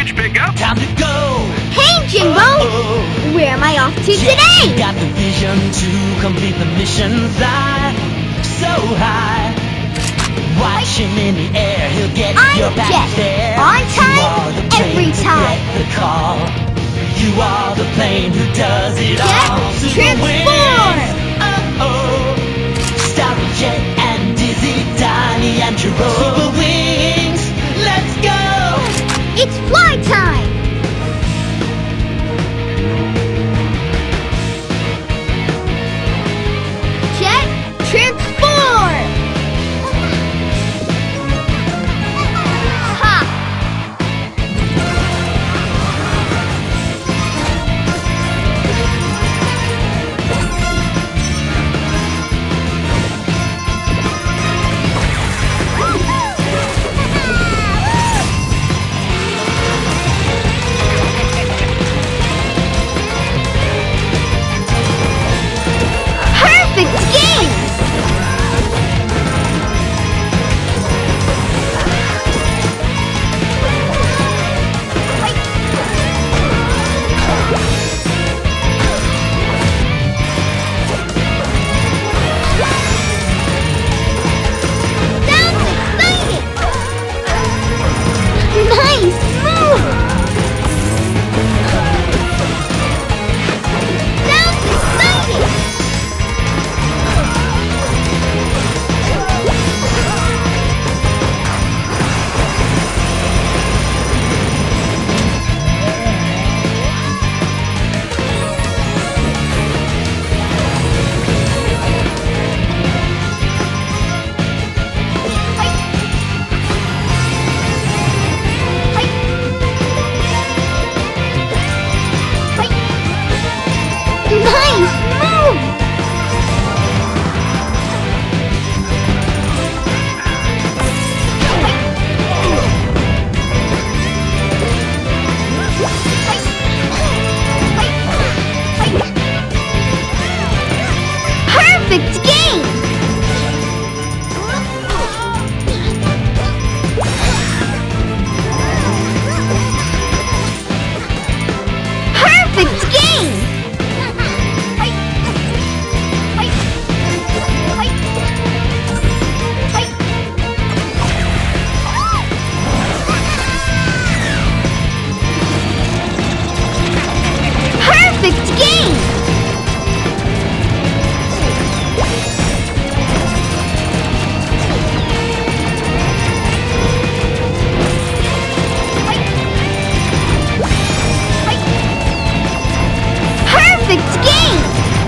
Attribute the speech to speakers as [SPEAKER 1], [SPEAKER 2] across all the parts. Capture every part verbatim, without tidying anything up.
[SPEAKER 1] package pickup.
[SPEAKER 2] Time to go.
[SPEAKER 3] Hey, Jimbo!
[SPEAKER 2] Uh-oh.
[SPEAKER 3] Where am I off to
[SPEAKER 2] Jet,
[SPEAKER 3] today?
[SPEAKER 2] got the vision to complete the mission. Fly so high. Watch him in the air. He'll get
[SPEAKER 3] I'm
[SPEAKER 2] your back
[SPEAKER 3] Jet.
[SPEAKER 2] there.
[SPEAKER 3] On
[SPEAKER 2] You
[SPEAKER 3] time,
[SPEAKER 2] are the plane
[SPEAKER 3] every
[SPEAKER 2] to
[SPEAKER 3] time.
[SPEAKER 2] get the call. You are the plane who does it
[SPEAKER 3] Jet,
[SPEAKER 2] all. Super
[SPEAKER 3] transform!
[SPEAKER 2] wings. Uh-oh. Starry Jet and Dizzy, Donnie and Jerome. Super wings. Let's go.
[SPEAKER 3] It's fly time! Jet, transform! Ha! Perfect game! Sounds exciting! Nice move! Sounds exciting! Nice move! Perfect game! Perfect game! Perfect game! Perfect game!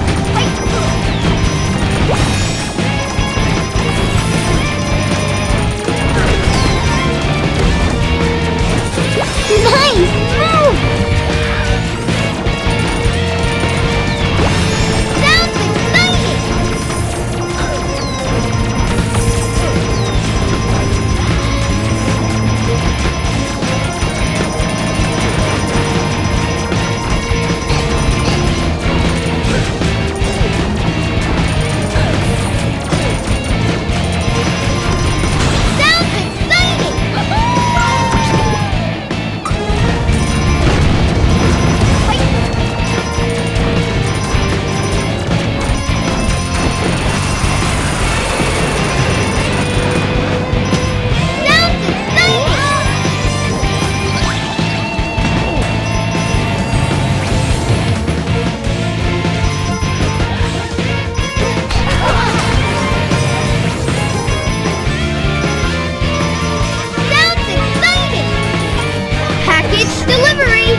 [SPEAKER 3] Nice move! Sounds exciting! Sounds exciting! Sounds exciting! Sounds exciting! Package delivery!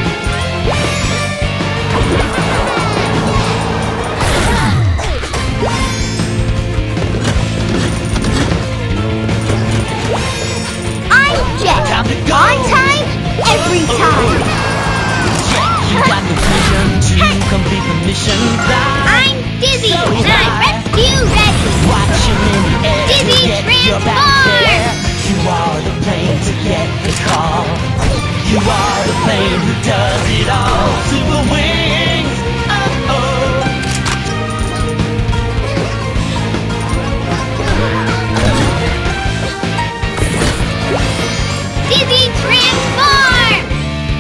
[SPEAKER 3] I'm Jet.
[SPEAKER 2] Time to go.
[SPEAKER 3] On time, every time.
[SPEAKER 2] You got the vision to complete the mission. Fly
[SPEAKER 3] I'm Dizzy,
[SPEAKER 2] so
[SPEAKER 3] and I'm
[SPEAKER 2] high.
[SPEAKER 3] rescue ready.
[SPEAKER 2] Watch him in the air.
[SPEAKER 3] Dizzy,
[SPEAKER 2] He'll get your back
[SPEAKER 3] transform.
[SPEAKER 2] there. You are the plane to get the call. You are the plane who does it all. Super wings. Uh-oh.
[SPEAKER 3] Dizzy, transform!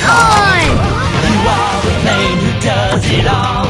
[SPEAKER 3] on!
[SPEAKER 2] You are the plane who does it all.